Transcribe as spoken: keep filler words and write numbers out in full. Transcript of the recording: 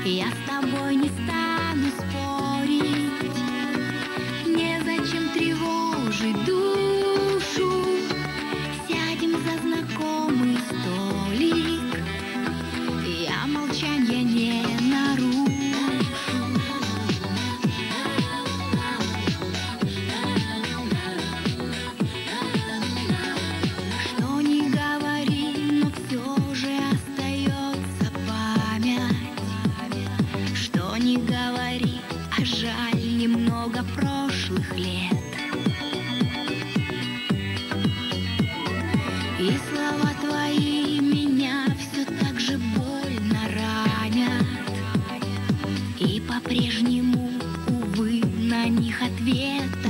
Я с тобой не стану спорить, незачем тревожить душу. Сядем за знакомый столик, я молчанья не нарушу. Что ни говори, но все же остается память. Что ни говори, а жаль немного прошлых лет. И слова твои меня все так же больно ранят. И по-прежнему, увы, на них ответ